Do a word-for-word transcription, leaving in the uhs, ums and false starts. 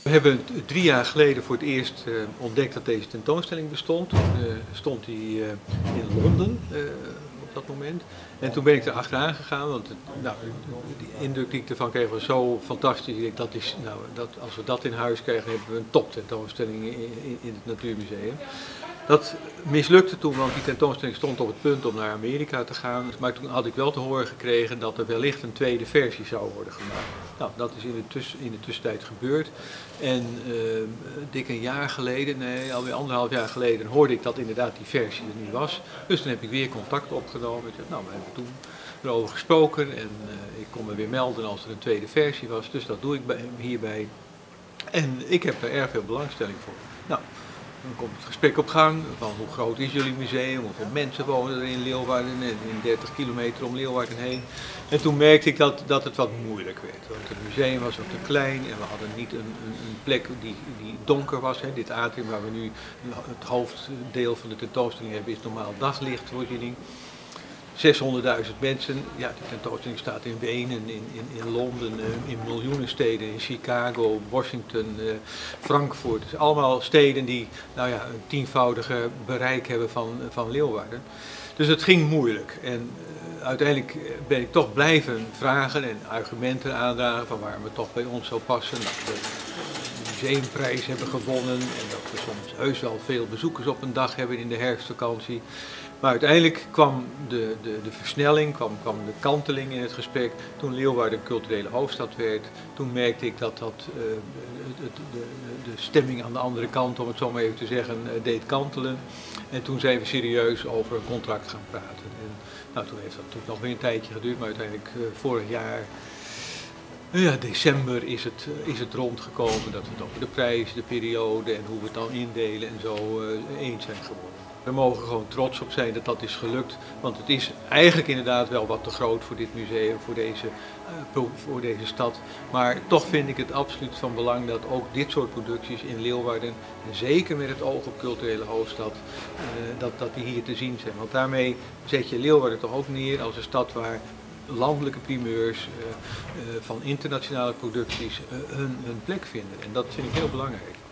We hebben drie jaar geleden voor het eerst uh, ontdekt dat deze tentoonstelling bestond. Toen uh, stond hij uh, in Londen uh, op dat moment. En toen ben ik er achteraan gegaan, want het, nou, de indruk die ik ervan kreeg was zo fantastisch. Ik denk, dat is, nou, dat, als we dat in huis krijgen, hebben we een top tentoonstelling in, in, in het Natuurmuseum. Dat mislukte toen, want die tentoonstelling stond op het punt om naar Amerika te gaan. Maar toen had ik wel te horen gekregen dat er wellicht een tweede versie zou worden gemaakt. Nou, dat is in de, tussen, in de tussentijd gebeurd. En uh, dik een jaar geleden, nee, alweer anderhalf jaar geleden, hoorde ik dat inderdaad die versie er niet was. Dus toen heb ik weer contact opgenomen. Ik zei, nou, we hebben toen erover gesproken en uh, ik kon me weer melden als er een tweede versie was. Dus dat doe ik bij, hierbij. En ik heb er erg veel belangstelling voor. Nou, dan komt het gesprek op gang van hoe groot is jullie museum, hoeveel mensen wonen er in Leeuwarden, in dertig kilometer om Leeuwarden heen. En toen merkte ik dat, dat het wat moeilijk werd, want het museum was wat te klein en we hadden niet een, een, een plek die, die donker was. Hè. Dit atrium waar we nu het hoofddeel van de tentoonstelling hebben is normaal daglichtvoorziening. zeshonderdduizend mensen, ja, de tentoonstelling staat in Wenen, in, in, in Londen, in miljoenen steden, in Chicago, Washington, uh, Frankfurt. Dus allemaal steden die nou ja, een tienvoudige bereik hebben van, van Leeuwarden. Dus het ging moeilijk en uh, uiteindelijk ben ik toch blijven vragen en argumenten aandragen van waarom het toch bij ons zou passen. Nou, de, de museumprijs hebben gewonnen en dat we soms heus wel veel bezoekers op een dag hebben in de herfstvakantie. Maar uiteindelijk kwam de, de, de versnelling, kwam, kwam de kanteling in het gesprek toen Leeuwarden culturele hoofdstad werd. Toen merkte ik dat dat uh, het, de, de stemming aan de andere kant, om het zo maar even te zeggen, uh, deed kantelen. En toen zijn we serieus over een contract gaan praten. En, nou, toen heeft dat natuurlijk nog weer een tijdje geduurd, maar uiteindelijk uh, vorig jaar, ja, december is het, uh, is het rondgekomen dat we het over de prijs, de periode en hoe we het dan indelen en zo uh, eens zijn geworden. We mogen gewoon trots op zijn dat dat is gelukt, want het is eigenlijk inderdaad wel wat te groot voor dit museum, voor deze, uh, voor deze stad. Maar toch vind ik het absoluut van belang dat ook dit soort producties in Leeuwarden, en zeker met het oog op culturele hoofdstad, uh, dat, dat die hier te zien zijn. Want daarmee zet je Leeuwarden toch ook neer als een stad waar landelijke primeurs uh, uh, van internationale producties uh, hun, hun plek vinden. En dat vind ik heel belangrijk.